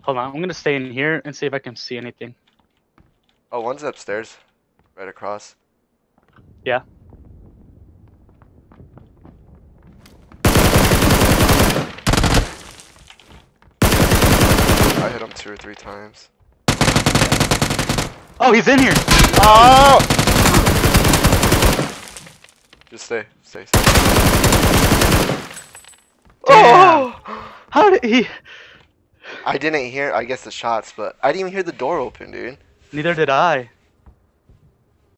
Hold on, I'm gonna stay in here and see if I can see anything. Oh, one's upstairs. Right across. Yeah. I hit him 2 or 3 times. Oh, he's in here! Oh! Just stay. Damn. Oh! How did he... I didn't hear, I guess, the shots, but I didn't even hear the door open, dude. Neither did I.